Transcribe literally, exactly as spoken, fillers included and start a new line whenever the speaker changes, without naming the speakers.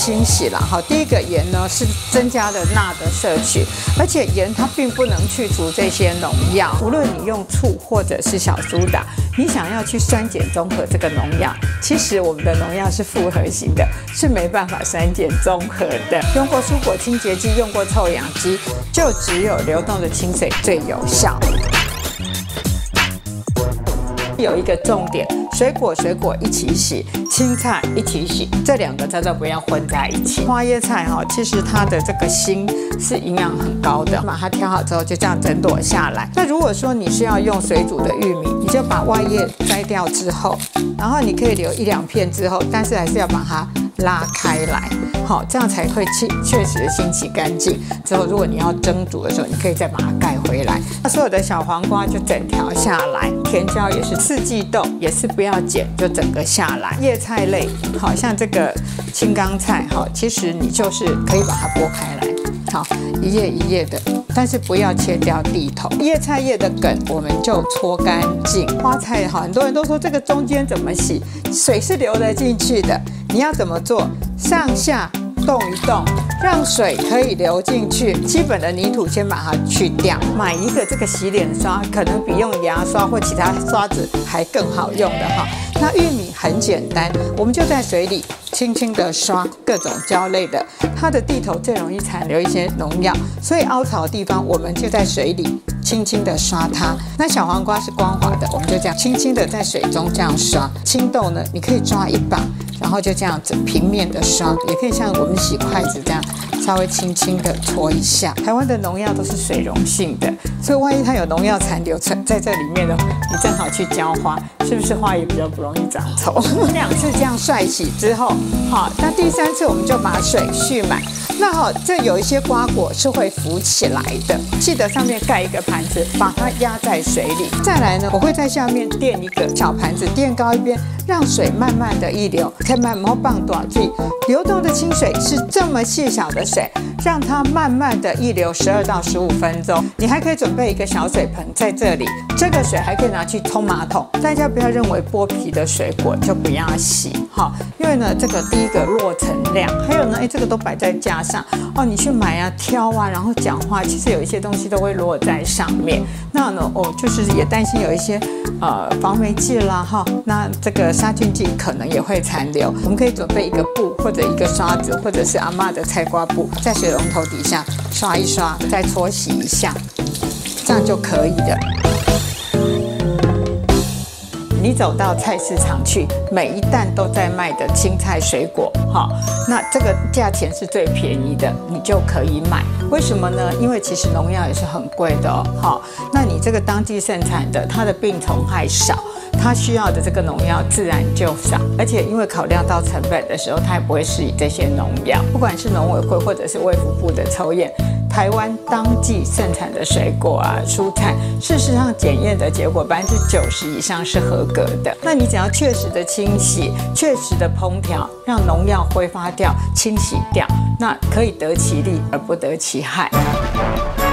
清洗了哈。第一个盐呢是增加了钠的摄取，而且盐它并不能去除这些农药。无论你用醋或者是小苏打，你想要去酸碱中和这个农药，其实我们的农药是复合型的，是没办法酸碱中和的。用过蔬果清洁剂，用过臭氧机，就只有流动的清水最有效。有一个重点，水果水果一起洗，青菜一起洗，这两个真的不要混在一起。花椰菜哈，其实它的这个芯是营养很高的，把它挑好之后就这样整朵下来。那如果说你是要用水煮的玉米，你就把外叶摘掉之后，然后你可以留一两片之后，但是还是要把它拉开来，好，这样才会确实的清洗干净。之后，如果你要蒸煮的时候，你可以再把它盖回来。那所有的小黄瓜就整条下来，甜椒也是，四季豆也是不要剪，就整个下来。叶菜类，好像这个青冈菜，好，其实你就是可以把它剥开来，好，一叶一叶的。但是不要切掉蒂头，叶菜叶的梗我们就搓干净。花菜哈，很多人都说这个中间怎么洗，水是流得进去的。你要怎么做？上下动一动，让水可以流进去。基本的泥土先把它去掉。买一个这个洗脸刷，可能比用牙刷或其他刷子还更好用的哈。那玉米很简单，我们就在水里轻轻的刷各种胶类的，它的蒂头最容易残留一些农药，所以凹槽的地方我们就在水里轻轻的刷它。那小黄瓜是光滑的，我们就这样轻轻的在水中这样刷。青豆呢，你可以抓一把，然后就这样子平面的刷，也可以像我们洗筷子这样稍微轻轻的搓一下。台湾的农药都是水溶性的，所以万一它有农药残留在这里面的，你正好去浇花，是不是花也比较不容易长虫？两次这样涮洗之后，好，那第三次我们就把水蓄满。那好，这有一些瓜果是会浮起来的，记得上面盖一个盘子，把它压在水里。再来呢，我会在下面垫一个小盘子，垫高一边，让水慢慢的溢流。可以慢慢放多少句，流动的清水是这么细小的水，让它慢慢的溢流十二到十五分钟。你还可以准备一个小水盆在这里，这个水还可以拿去冲马桶。大家不要认为剥皮的水果就不要洗哈，因为呢，这个第一个落成量，还有呢，哎，这个都摆在架上哦，你去买啊、挑啊，然后讲话，其实有一些东西都会落在上面。那呢，哦，就是也担心有一些呃防霉剂啦哈，那这个杀菌剂可能也会残留。我们可以准备一个布或者一个刷子，或者是阿嬷的菜瓜布，在水龙头底下刷一刷，再搓洗一下，这样就可以了。你走到菜市场去，每一担都在卖的青菜水果，哈，那这个价钱是最便宜的，你就可以买。为什么呢？因为其实农药也是很贵的哦，哈，那你这个当地盛产的，它的病虫害少，它需要的这个农药自然就少，而且因为考量到成本的时候，它也不会施以这些农药。不管是农委会或者是卫福部的抽验，台湾当季盛产的水果啊、蔬菜，事实上检验的结果百分之九十以上是合格的。那你只要确实的清洗、确实的烹调，让农药挥发掉、清洗掉，那可以得其利而不得其害。